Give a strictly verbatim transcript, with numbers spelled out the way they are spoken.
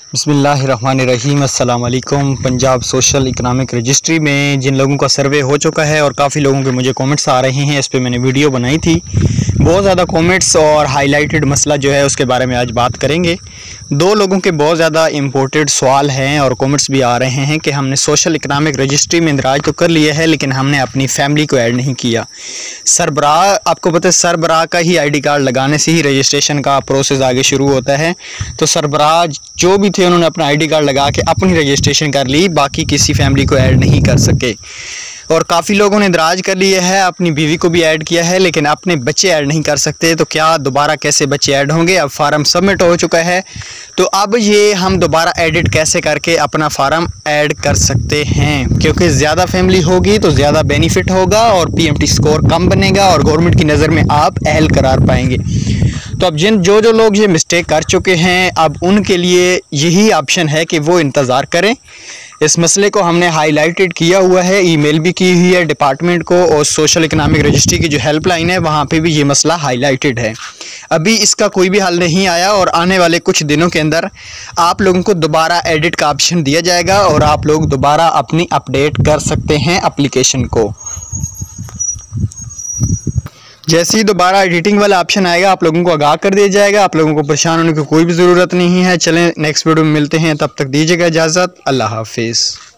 بسم اللہ الرحمن الرحیم۔ السلام علیکم۔ پنجاب سوشل اکنامک رجسٹری میں جن لوگوں کا سروے ہو چکا ہے اور کافی لوگوں کے مجھے کومنٹس آ رہے ہیں، اس پہ میں نے ویڈیو بنائی تھی، بہت زیادہ کومنٹس اور ہائی لائٹڈ مسئلہ جو ہے اس کے بارے میں آج بات کریں گے۔ دو لوگوں کے بہت زیادہ امپورٹڈ سوال ہیں اور کومنٹس بھی آ رہے ہیں کہ ہم نے سوشل اکنامک رجسٹری میں اندراج تو کر لیا ہے لیکن ہم نے اپنی فیملی کو ایڈ نہیں کیا۔ سربراہ، آپ کو پتہ ہے سربراہ کا ہی آئی ڈی کارڈ لگانے سے ہی رجسٹریشن کا پروسیس آگے شروع ہوتا ہے، تو سربراہ جو بھی تھے انہوں نے اپنا آئی ڈی کارڈ لگا کے اپنی رجسٹریشن کر لی، باقی کسی فیملی کو ایڈ نہیں کر سکے۔ اور کافی لوگوں نے اندراج کر لیا ہے، اپنی بیوی کو بھی ایڈ کیا ہے لیکن اپنے بچے ایڈ نہیں کر سکتے، تو کیا دوبارہ کیسے بچے ایڈ ہوں گے؟ اب فارم سبمٹ ہو چکا ہے، تو اب یہ ہم دوبارہ ایڈٹ کیسے کر کے اپنا فارم ایڈ کر سکتے ہیں؟ کیونکہ زیادہ فیملی ہوگی تو زیادہ بینیفٹ ہوگا اور پی ایم ٹی سکور کم بنے گا اور گورنمنٹ کی نظر میں آپ اہل قرار پائیں گے۔ تو اب جن جو جو لوگ یہ مسٹیک کر چکے ہیں، اب ان کے لیے یہی آپشن ہے کہ وہ انتظار کریں۔ اس مسئلے کو ہم نے ہائی لائٹڈ کیا ہوا ہے، ای میل بھی کی ہوئی ہے ڈپارٹمنٹ کو، اور سوشل اکنامک رجسٹری کی جو ہیلپ لائن ہے وہاں پہ بھی یہ مسئلہ ہائی لائٹڈ ہے۔ ابھی اس کا کوئی بھی حل نہیں آیا اور آنے والے کچھ دنوں کے اندر آپ لوگوں کو دوبارہ ایڈٹ کا آپشن دیا جائے گا اور آپ لوگ دوبارہ اپنی اپڈیٹ کر سکتے ہیں اپلیکیشن کو۔ جیسے ہی دوبارہ ایڈیٹنگ والا آپشن آئے گا آپ لوگوں کو آگاہ کر دیا جائے گا، آپ لوگوں کو پریشان ہونے کی کوئی بھی ضرورت نہیں ہے۔ چلیں نیکسٹ ویڈیو میں ملتے ہیں، تب تک دیجیے گا اجازت، اللہ حافظ۔